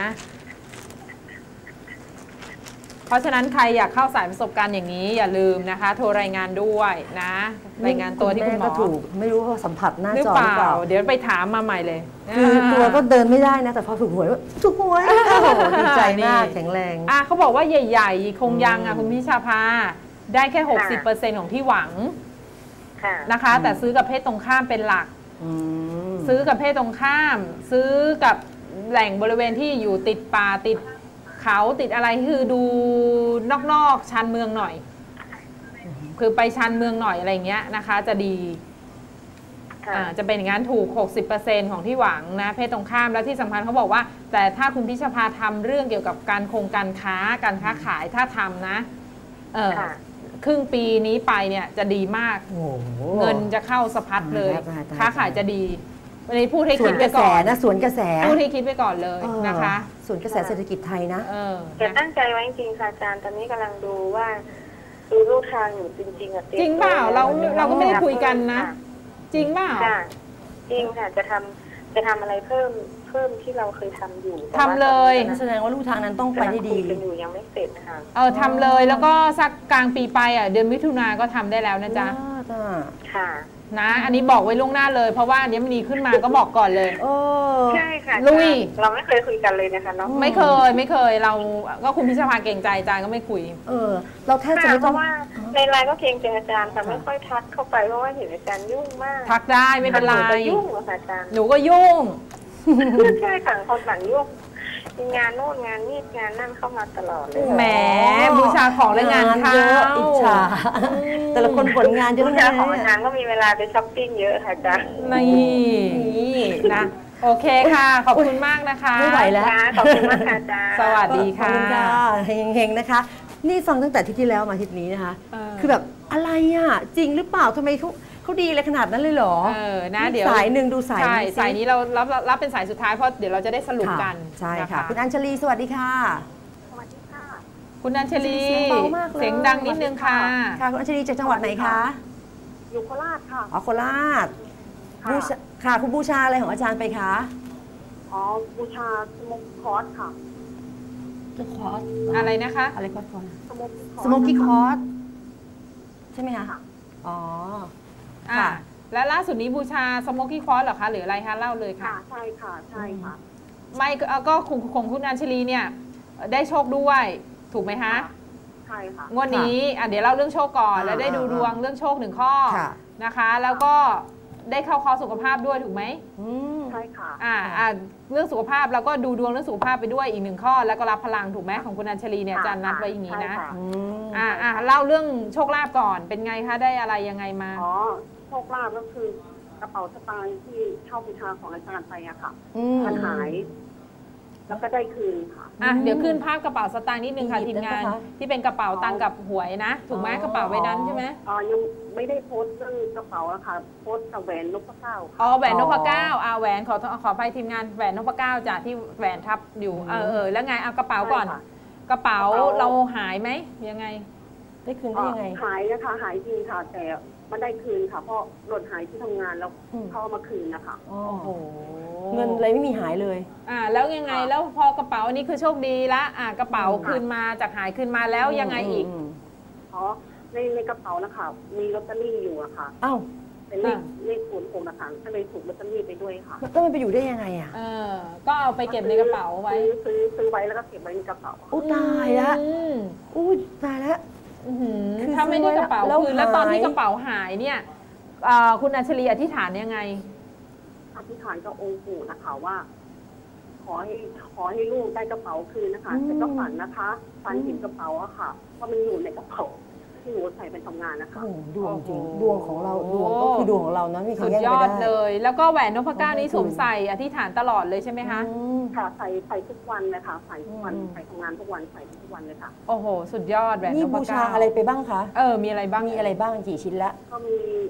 เพราะฉะนั้นใครอยากเข้าสายประสบการณ์อย่างนี้อย่าลืมนะคะโทรรายงานด้วยนะรายงานตัวที่คุณหมอถูกไม่รู้ว่าสัมผัสหน้าจอหรือเปล่าเดี๋ยวไปถามมาใหม่เลยคือตัวก็เดินไม่ได้นะแต่พอถูกหวยถูกหวยดีใจมากแข็งแรงอ่ะเขาบอกว่าใหญ่ๆคงยังอ่ะคุณพิชาภาได้แค่ หกสิบเปอร์เซ็นต์ ของที่หวังนะคะแต่ซื้อกับเพศตรงข้ามเป็นหลักซื้อกับเพศตรงข้ามซื้อกับแหล่งบริเวณที่อยู่ติดป่าติดเขาติดอะไรคือดูนอกๆชานเมืองหน่อยคือไปชานเมืองหน่อยอะไรเงี้ยนะคะจะดีจะเป็นอย่างนั้นถูก หกสิบเปอร์เซ็นต์ ของที่หวังนะเพศตรงข้ามแล้วที่สำคัญเขาบอกว่าแต่ถ้าคุณพิชภาทำเรื่องเกี่ยวกับการคงการค้าการค้าขายถ้าทำนะเออครึ่งปีนี้ไปเนี่ยจะดีมากเงินจะเข้าสะพัดเลยค้าขายจะดีวันนี้พูดให้คิดไปก่อนนะสวนกระแสพูดให้คิดไปก่อนเลยนะคะสวนกระแสเศรษฐกิจไทยนะแต่ตั้งใจไว้จริงๆค่ะอาจารย์ตอนนี้กำลังดูว่าดูรูปทางอยู่จริงๆอ่ะจริงเปล่าเราเราก็ไม่ได้คุยกันนะจริงเปล่าจริงค่ะจะทำจะทำอะไรเพิ่มเพิ่มที่เราเคยทำอยู่ทำเลยแสดงว่ารูปทางนั้นต้องไปได้ดีกันอยู่ยังไม่เสร็จนะคะเออทำเลยแล้วก็สักกลางปีไปอ่ะเดือนมิถุนาก็ทำได้แล้วนะจ๊ะค่ะนะอันนี้บอกไว้ล่วงหน้าเลยเพราะว่าเดี๋ยวมันดีขึ้นมาก็บอกก่อนเลยใช่ค่ะลุยเราไม่เคยคุยกันเลยนะคะเนาะไม่เคยไม่เคยเราก็คุณพิชภาเก่งใจอาจารย์ก็ไม่คุยเออเราแทบจะไม่ต้องเพราะว่าในไลน์ก็เก่งใจอาจารย์แต่ไม่ค่อยทักเข้าไปเพราะว่าเห็นอาจารย์ยุ่งมากทักได้ไม่เป็นไรยุ่งเหรออาจารย์หนูก็ยุ่งใช่ค่ะคนหลังยุ่งงานโน่นงานนี่งานนั่นเข้ามาตลอดเลยแหมบูชาของและงานเข้าอิจฉาแต่ละคนผลงานเยอะบูชาของงานก็มีเวลาไปช้อปปิ้งเยอะค่ะจ๊ะนี่นะโอเคค่ะขอบคุณมากนะคะไม่ไหวแล้วขอบคุณมากค่ะจ๊ะสวัสดีค่ะเฮงๆนะคะนี่ฟังตั้งแต่ที่ที่แล้วมาที่นี้นะคะคือแบบอะไรอ่ะจริงหรือเปล่าทำไมเขาเขาดีเลยขนาดนั้นเลยเหรอเออนะเดี๋ยวสายหนึ่งดูสายใช่สายนี้เรารับรับเป็นสายสุดท้ายเพราะเดี๋ยวเราจะได้สรุปกันใช่ค่ะคุณอัญชลีสวัสดีค่ะสวัสดีค่ะคุณอัญชลีเสียงดังนิดนึงค่ะค่ะคุณอัญชลีจากจังหวัดไหนคะอยู่โคราชค่ะอ๋อโคราชบูชาค่ะคุณบูชาอะไรของอาจารย์ไปคะอ๋อบูชาสโมกคอร์สค่ะคอร์สอะไรนะคะอะไรคอร์สคอร์สสโมกี้คอร์สใช่ไหมคะอ๋อค่ะและล่าสุดนี้บูชาสโมกี้คอร์สเหรอคะหรืออะไรคะเล่าเลยค่ะใช่ค่ะใช่ค่ะไม่ก็ของคุณอัญชลีเนี่ยได้โชคด้วยถูกไหมคะใช่ค่ะงวดนี้อ่ะเดี๋ยวเล่าเรื่องโชคก่อนแล้วได้ดูดวงเรื่องโชคหนึ่งข้อนะคะแล้วก็ได้เข้าคอร์สสุขภาพด้วยถูกไหมใช่ค่ะอ่าเรื่องสุขภาพเราก็ดูดวงเรื่องสุขภาพไปด้วยอีกหนึ่งข้อแล้วก็รับพลังถูกไหมของคุณอัญชลีเนี่ยอาจารย์นัดไว้อย่างนี้นะอ่าอ่าเล่าเรื่องโชคลาภก่อนเป็นไงคะได้อะไรยังไงมาอ๋อโชคลาภก็คือกระเป๋าสตางค์ที่เช่าบูชาของอาจารย์ไปอะค่ะมันหายแล้วก็ได้คืนค่ะอ่ะเดี๋ยวขึ้นภาพกระเป๋าสตางค์นิดนึงค่ะทีมงานที่เป็นกระเป๋าตังค์กับหวยนะถูกไหมกระเป๋าใบนั้นใช่ไหมอ๋อยังไม่ได้โพสต์เรื่องกระเป๋าอะค่ะโพสต์กับแหวนนพเก้าอ๋อแหวนนพเก้าอ่าแหวนขอขอไปทีมงานแหวนนพเก้าจ้ะที่แหวนทับอยู่เออเออแล้วไงเอากระเป๋าก่อนกระเป๋าเราหายไหมยังไงได้คืนได้ยังไงหายนะคะหายจริงค่ะแต่มันได้คืนค่ะเพราะหล่นหายที่ทำงานแล้วเขาเอามาคืนนะคะโอ้โหเงินอะไรไม่มีหายเลยอ่าแล้วยังไงแล้วพอกระเป๋านี้คือโชคดีละอ่ากระเป๋าคืนมาจากหายคืนมาแล้วยังไงอีกอ๋อในในกระเป๋านะคะมีลอตเตอรี่อยู่อะค่ะอ้าวเป็นเลขเลขศูนย์หกนะคะก็เลยถูกลอตเตอรี่ไปด้วยค่ะแล้วมันไปอยู่ได้ยังไงอะเออก็เอาไปเก็บในกระเป๋าไว้ซื้อซื้อไว้แล้วก็เก็บไว้ในกระเป๋าอู้ตายละอู้ตายละคือถ้าไม่ได้กระเป๋าคืนแล้วตอนที่กระเป๋าหายเนี่ยคุณอัญชลีอธิษฐานยังไงอธิษฐานกับองค์ปู่นะคะว่าขอให้ขอให้ลูกได้กระเป๋าคืนนะคะแต่ก็ฝันนะคะฝันเห็นกระเป๋าอะค่ะว่ามันอยู่ในกระเป๋าที่หนูใส่ไปทำงานนะคะดวงจริงดวงของเราดวงก็คือดวงของเรานะมีใครแย่งไม่ได้สุดยอดเลยแล้วก็แหวนนพเก้านี้สวมใส่อธิษฐานตลอดเลยใช่ไหมคะค่ะใส่ใส่ทุกวันเลยค่ะใส่ทุกวันใส่ทำงานทุกวันใส่ทุกวันเลยค่ะโอ้โหสุดยอดแหวนนพเก้านี่บูชาอะไรไปบ้างคะเออมีอะไรบ้างมีอะไรบ้างกี่ชิ้นละก็มี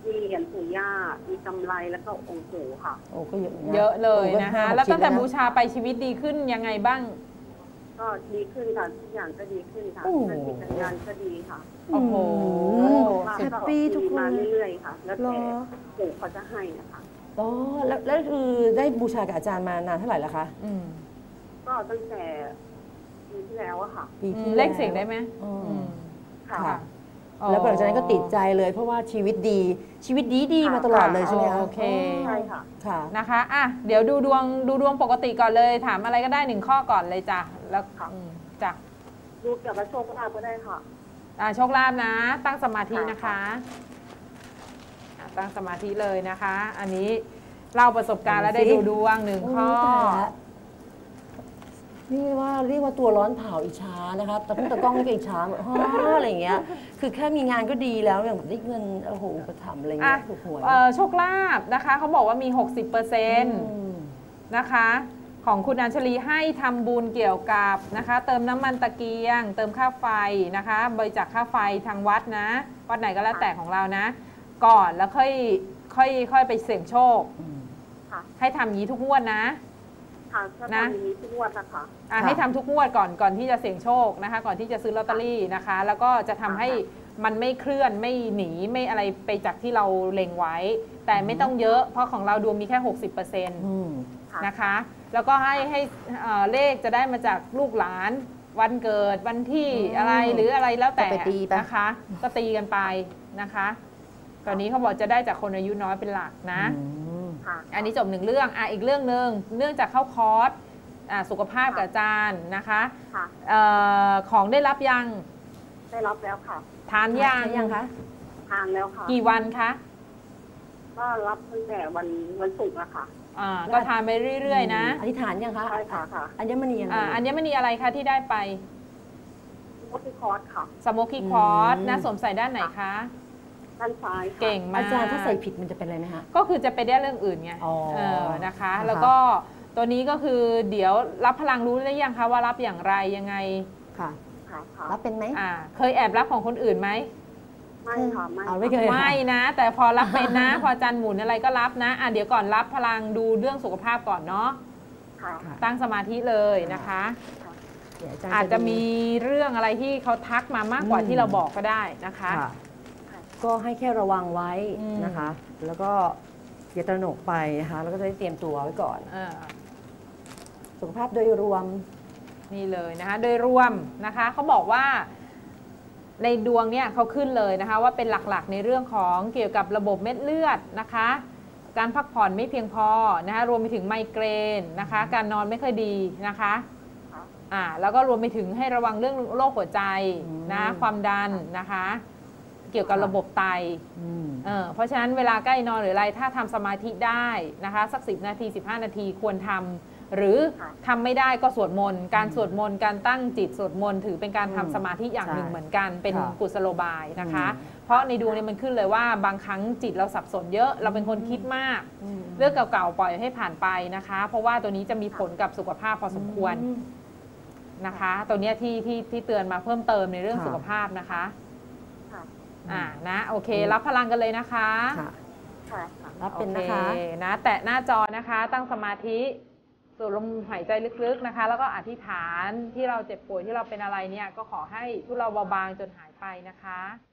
มีเหรียญปู่ย่ามีกำไรแล้วก็องค์ปู่ค่ะโอ้ก็เยอะนะเยอะเลยนะคะ แล้วตั้งแต่โอ้ก็บูชาไปชีวิตดีขึ้นยังไงบ้างก็ดีขึ้นค่ะทุกอย่างก็ดีขึ้นค่ะโอ้หน้าที่การงานก็ดีค่ะโอ้โหแฮปปี้ทุกคนมาเรื่อยๆค่ะ แล้วเหรแต่อปู่เขาจะให้นะคะอ๋อแล้วแล้วคือได้บูชากับอาจารย์มานานเท่าไหร่แล้วคะอืมก็ตั้งแต่ปีที่แล้วอะค่ะปีที่เลขเสียงได้ไหมอ๋ออืมค่ะค่ะ แล้วหลังจากนั้นก็ติดใจเลย เพราะว่าชีวิตดีชีวิตดีดีมาตลอดเลยใช่ไหมคะโอเคใช่ค่ะค่ะนะคะอ่ะเดี๋ยวดูดวงดูดวงปกติก่อนเลยถามอะไรก็ได้หนึ่งข้อก่อนเลยจ้ะแล้วค่ะอืมจ้ะดูเกี่ยวกับโชคลาภก็ได้ค่ะอ่ะโชคลาภนะ ตั้งสมาธินะคะอ่ะตั้งสมาธิเลยนะคะ อันนี้เล่าประสบการณ์แล้วได้ดูดวงหนึ่งข้อโตายละนี่ว่าเรียกว่าตัวร้อนเผาอิจฉานะคะแต่พุ่งตะกล้องนี่ก็อิจฉาแบบฮ่าอะไรอย่างเงี้ย คือแค่มีงานก็ดีแล้วอย่างได้เงินโอ้โหอุปถัมภ์อะไรเงี้ยอ่ะถูกหวยเอ่อโชคลาภนะคะเขาบอกว่ามี หกสิบเปอร์เซ็นต์อืมนะคะของคุณอัญชลีให้ทำบุญเกี่ยวกับนะคะเติมน้ำมันตะเกียง เติมค่าไฟนะคะบริจาคค่าไฟทางวัดนะวัดไหนก็แล้วแต่ของเรานะ ก่อนแล้วค่อยค่อยค่อยไปเสี่ยงโชคอืมค่ะให้ทำอย่างนี้ทุกงวดนะค่ะก็นะทำอย่างนี้ทุกงวดนะคะอ่ะค่ะให้ทำทุกงวดก่อนก่อนที่จะเสี่ยงโชคนะคะ ก่อนที่จะซื้อลอตเตอรี่นะคะ แล้วก็จะทำให้มันไม่เคลื่อนไม่หนีไม่อะไรไปจากที่เราเล็งไว้ แต่ไม่ต้องเยอะเพราะของเราดวงมีแค่ หกสิบเปอร์เซ็นต์อืมค่ะนะคะแล้วก็ให้ให้เอ่อเลขจะได้มาจากลูกหลานวันเกิดวันที่อืมอะไรหรืออะไรแล้วแต่ก็ไปตีไปนะคะก็ตีกันไปนะคะตอนนี้เขาบอกจะได้จากคนอายุน้อยเป็นหลักนะอืมค่ะอันนี้จบหนึ่งเรื่องอ่ะอีกเรื่องหนึ่งเนื่องจากเข้าคอร์สอ่ะสุขภาพกับอาจารย์นะคะค่ะเออของได้รับยังได้รับแล้วค่ะทานยังใช่ยังคะทานแล้วค่ะกี่วันคะก็รับตั้งแต่วันวันศุกร์อะค่ะอ่าก็ทานไปเรื่อยๆนะอธิษฐานยังคะใช่ค่ะค่ะอัญมณีอะไรอ่าอัญมณีอะไรคะที่ได้ไปก็ที่คอร์สค่ะสโมกี้คอร์สนะสวมใส่ด้านไหนคะด้านซ้ายค่ะเก่งมากอาจารย์ถ้าใส่ผิดมันจะเป็นอะไรไหมคะก็คือจะไปได้เรื่องอื่นไงอ๋อเออนะคะนะคะแล้วก็ตัวนี้ก็คือเดี๋ยวรับพลังรู้หรือยังคะว่ารับอย่างไรยังไงค่ะค่ะค่ะรับเป็นไหมอ่าเคยแอบรับของคนอื่นไหมไม่ค่ะไม่เอาไม่เคยไม่นะ แต่พอรับเป็นนะ พออาจันหมุนอะไรก็รับนะอ่ะเดี๋ยวก่อนรับพลังดูเรื่องสุขภาพก่อนเนาะค่ะค่ะตั้งสมาธิเลยนะคะเดี๋ยวรย์อาจจะมีเรื่องอะไรที่เขาทักมามากกว่าอืมที่เราบอกก็ได้นะคะค่ะก็ให้แค่ระวังไว้อืมนะคะ แล้วก็อย่าตระหนกไปนะคะแล้วก็จะได้เตรียมตัวไว้ก่อนเออสุขภาพโดยรวมนี่เลยนะคะโดยรวมนะคะเขาบอกว่าในดวงเนี่ยเขาขึ้นเลยนะคะว่าเป็นหลักๆในเรื่องของเกี่ยวกับระบบเม็ดเลือดนะคะ การพักผ่อนไม่เพียงพอนะคะรวมไปถึงไมเกรนนะคะการนอนไม่ค่อยดีนะคะอ่าแล้วก็รวมไปถึงให้ระวังเรื่องโรคหัวใจนะอืมความดันนะคะ เกี่ยวกับระบบไตอืมเออเพราะฉะนั้นเวลาใกล้นอนหรืออะไรถ้าทำสมาธิได้นะคะสักสิบนาทีสิบห้านาทีควรทำหรือค่ะทำไม่ได้ก็สวดมนต์การสวดมนต์การตั้งจิตสวดมนต์ถือเป็นการทำอืมสมาธิอย่างหนึ่งใช่เหมือนกันเป็นค่ะกุศโลบายนะคะอืมเพราะในดวงเนี่ยมันขึ้นเลยว่าบางครั้งจิตเราสับสนเยอะเราเป็นคนคิดมาก เรื่องเก่าๆปล่อยให้ผ่านไปนะคะ เพราะว่าตัวนี้จะมีผลกับสุขภาพพอสมควรอืมนะคะ ตัวเนี้ยที่ที่ที่เตือนมาเพิ่มเติมในเรื่องค่ะสุขภาพนะคะค่ะอ่านะโอเค รับพลังกันเลยนะคะค่ะค่ะค่ะรับเป็นนะคะโอเนะแตะหน้าจอนะคะตั้งสมาธิสูดลมหายใจลึกๆนะคะ แล้วก็อธิษฐานที่เราเจ็บป่วยที่เราเป็นอะไรเนี่ยก็ขอให้ทุเลาเบาบางจนหายไปนะคะ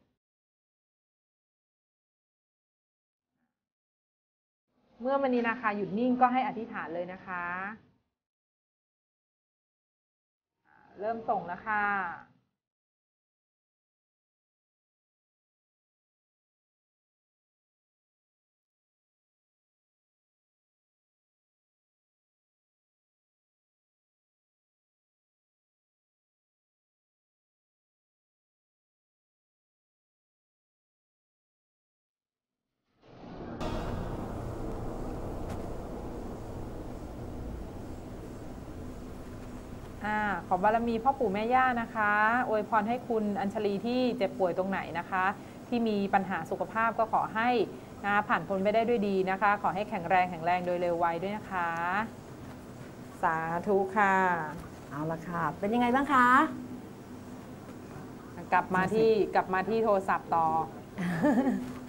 เมื่อมณีนาคาหยุดนิ่งก็ให้อธิษฐานเลยนะคะเริ่มส่งแล้วค่ะอ่าขอบารมีพ่อปู่แม่ย่านะคะอวยพรให้คุณอัญชลีที่เจ็บป่วยตรงไหนนะคะ ที่มีปัญหาสุขภาพก็ขอให้นะผ่านพ้นไปได้ด้วยดีนะคะ ขอให้แข็งแรงแข็งแรงโดยเร็วไวด้วยนะคะ สาธุค่ะเอาละค่ะ เป็นยังไงบ้างคะกลับมาที่กลับมาที่โทรศัพท์ต่อ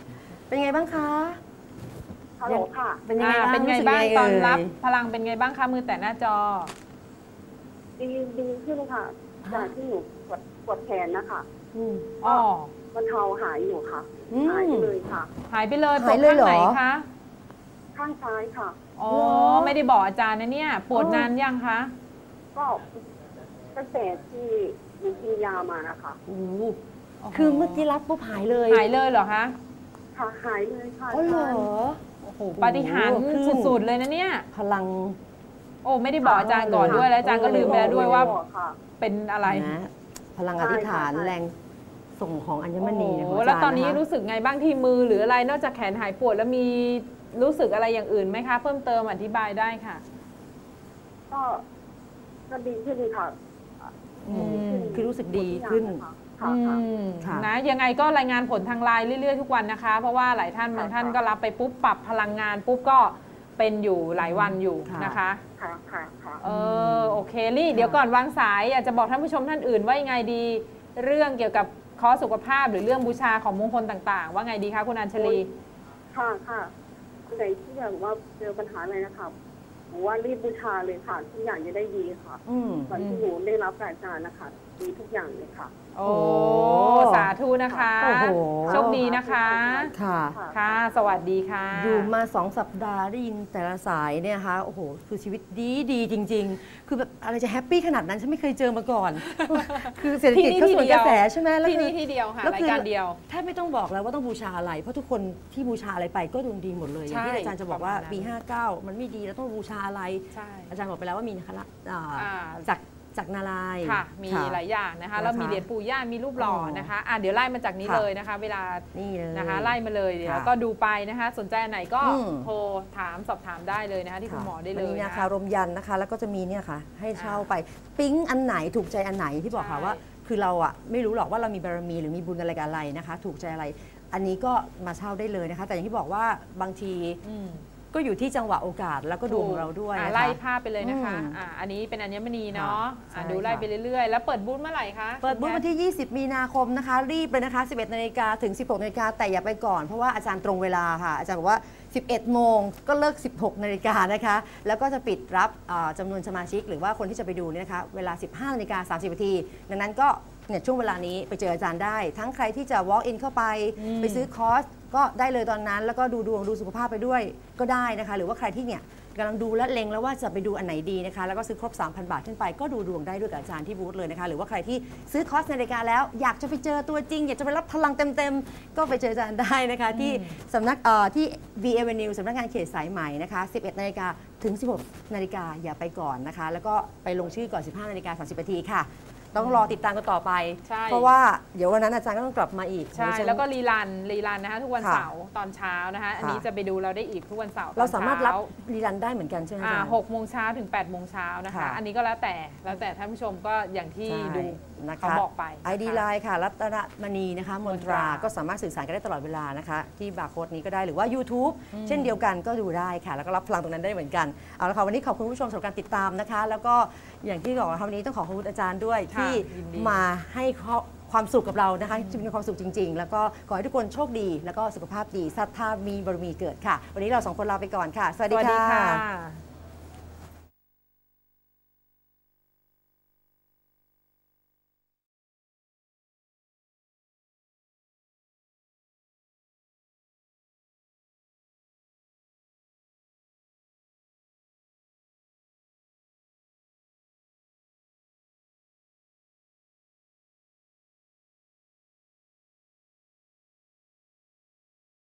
เป็นไงบ้างคะฮัลโหลค่ะเป็นยังไงบ้างเป็นไงบ้างรู้สึกตอนรับเยพลังเป็นไงบ้างคะมือแต่หน้าจอดีดีขึ้นค่ะจากที่หนูปวดปวดแขนนะคะอืมอ๋อบรรเทาหายอยู่ค่ะอืมหายไปเลยค่ะหายไปเลยปหาวย ดเลยข้างเหรอไหนคะข้างซ้ายค่ะอ๋อเหรอไม่ได้บอกอาจารย์นะเนี่ย ปวดอ๋อนานยังคะก็ตั้งแต่ที่หนูกินยามานะคะโอ้โหคือเมื่อกี้รับปุ๊บหายเลยหายเลยเหรอคะค่ะหายเลยค่ะอ๋อเหรอโอ้โหปาฏิหาริย์โอ้โหขึ้นสุดๆเลยนะเนี่ยพลังโอ้ไม่ได้บอกอาจารย์ก่อนด้วยแล้วอาจารย์ก็ลืมไปแล้วด้วยว่าค่ะเป็นอะไรนะพลังอธิษฐานใช่ค่ะแรงส่งของอัญมณีโอ้นะโหของอาจารย์แล้วตอนนี้ะคะรู้สึกไงบ้างที่มือหรืออะไรนอกจากแขนหายปวดแล้วมีรู้สึกอะไรอย่างอื่นไหมคะ เพิ่มเติมอธิบายได้ค่ะก็ก็ดีขึ้นค่ะอืมคือรู้สึกดีขึ้นค่ะอืค่ะมค่ะนะยังไงก็รายงานผลทางไลน์เรื่อยๆทุกวันนะคะ เพราะว่าหลายท่านบางท่านก็รับไปปุ๊บปรับพลังงานปุ๊บก็เป็นอยู่หลายวันอยู่นะคะค่ะค่ะค่ะเออโอเคลี่เดี๋ยวก่อนวางสายอยากจะบอกท่านผู้ชมท่านอื่นว่ายังไงดีเรื่องเกี่ยวกับคอร์สสุขภาพหรือเรื่องบูชาของมงคลต่างๆ ว่าไงดีคะคุณอัญชลีค่ะค่ะอันไหนที่แบบว่าเจอปัญหาอะไรนะคะผมว่ารีบบูชาเลยค่ะทุกอย่างจะได้ดีค่ะอืมวันที่หนูได้รับการจารย์นะคะดีทุกอย่างเลยค่ะโอ้โอ้สาธุนะคะโอ้โหโชคดีนะคะค่ะค่ะ สวัสดีค่ะอยู่มาสองสัปดาห์ได้ยินแต่ละสายเนี่ยนะคะโอ้โหคือชีวิตดีดีจริง ๆ คือแบบอะไรจะแฮปปี้ขนาดนั้นฉันไม่เคยเจอมาก่อน คือเศรษฐกิจเข้าสู่กระแสใช่ไหมแล้วที่คือนี่ที่เดียวค่ะแล้วราคืยการเดียวแทบไม่ต้องบอกแล้วว่าต้องบูชาอะไร เพราะทุกคนที่บูชาอะไรไปก็ดวงดีหมดเลยอย่างที่ใช่อาจารย์จะบอกว่าประมาณนั้นปีห้าเก้ามันไม่ดีแล้วต้องบูชาอะไรใช่อาจารย์บอกไปแล้วว่ามีนะคะละอ่าอ่าจากจากนารายณ์ค่ะ มีค่ะหลายอย่างนะคะนะคะแล้วมีเหรียญปู่ย่ามีรูปหล่ออ๋อนะคะอ่ะเดี๋ยวไล่มาจากนี้ค่ะเลยนะคะ เวลานี่เลยนะคะไล่มาเลยเดี๋ยวค่ะก็ดูไปนะคะ สนใจอันไหนก็อืมโทรถามสอบถามได้เลยนะคะ ที่คุณหมอได้เลวันยนี้นะนะคะ คะรมยันนะคะ แล้วก็จะมีเนี่ยค่ะ ให้เช่าไปปิ๊งอันไหนถูกใจอันไหนที่บอกค่ะใช่ว่า คือเราอะไม่รู้หรอกว่าเรามีบารมีหรือมีบุญอะไรกับอะไรนะคะ ถูกใจอะไร อันนี้ก็มาเช่าได้เลยนะคะ แต่อย่างที่บอกว่าบางทีอืมก็อยู่ที่จังหวะโอกาสแล้วก็ดวงของเราด้วยอ่ะนะคะไล่ภาพไปเลยนะคะอืมอ่ะอันนี้เป็นอัญมณีเนาะค่ะอ่ะใช่ดูไล่ค่ะไปเรื่อยๆ แล้วเปิดบูธเมื่อไหร่คะเปิดบูธวันที่ ยี่สิบ มีนาคมนะคะ รีบเลยนะคะ สิบเอ็ดนาฬิกาถึง สิบหกนาฬิกาแต่อย่าไปก่อน เพราะว่าอาจารย์ตรงเวลาค่ะ อาจารย์บอกว่า สิบเอ็ดโมงก็เลิก สิบหกนาฬิกานะคะ แล้วก็จะปิดรับอ่าจำานวนสมาชิก หรือว่าคนที่จะไปดูเนี่ยนะคะ เวลา สิบห้านาฬิกาสามสิบนาที ดังนั้นก็เนี่ยช่วงเวลานี้ไปเจออาจารย์ได้ ทั้งใครที่จะ walk in เข้าไป ไปซื้อคอร์สก็ได้เลยตอนนั้น แล้วก็ดูดวงดูสุขภาพไปด้วยก็ได้นะคะ หรือว่าใครที่เนี่ยกำลังดูและเล็งแล้วว่าจะไปดูอันไหนดีนะคะ แล้วก็ซื้อครบ สามพัน บาทขึ้นไปก็ดูดวงได้ด้วยกับอาจารย์ที่บูธเลยนะคะ หรือว่าใครที่ซื้อคอร์สในรายการแล้วอยากจะไปเจอตัวจริง อยากจะไปรับพลังเต็มๆก็ไปเจออาจารย์ได้นะคะ ที่สำนักเอ่อที่ V Avenue สำนักงานเขตสายไหมนะคะ สิบเอ็ดนาฬิกาถึง สิบหกนาฬิกาอย่าไปก่อนนะคะ แล้วก็ไปลงชื่อก่อน สิบห้านาฬิกาสามสิบนาทีค่ะ ต้องรอติดตามกันต่อไปใช่เพราะว่าเดี๋ยววันนั้นอาจารย์ก็ต้องกลับมาอีกใช่เดี๋ยฉันแล้วก็รีรันรีรันนะคะทุกวันค่ะเสาร์ตอนเช้านะคะ อันนี้ค่ะจะไปดูเราได้อีกทุกวันเสาร์เราสามารถรับตอนเช้รีรันได้เหมือนกันใช่ไหมอาอ่าจารย์หกโมงเช้าถึงแปดโมงเช้านะคะค่ะอันนี้ก็แล้วแต่แล้วแต่ท่านผู้ชมก็อย่างที่ใช่ดูนะคะเขาบอกไปไอดีนะคะไลน์ค่ะ รัตนมณีนะคะมนตรามนตราก็สามารถสื่อสารกันได้ตลอดเวลานะคะ ที่บาร์โค้ดนี้ก็ได้หรือว่า YouTube เช่นเดียวกันก็ดูได้ค่ะ แล้วก็รับพลังตรงนั้นได้เหมือนกัน เอาละค่ะ วันนี้ขอบคุณผู้ชมสำหรับการติดตามนะคะ แล้วก็อย่างที่บอกว่าวันนี้ต้องขอขอบคุณอาจารย์ด้วยค่ะที่ยินดีมาให้ข้อความสุขกับเรานะคะจะมีความสุขจริง ๆ แล้วก็ขอให้ทุกคนโชคดี แล้วก็สุขภาพดีศรัทธามีบารมีเกิดค่ะ วันนี้เราสองคนลาไปก่อนค่ะ สวัสสดีวัสดีค่ะค่ะ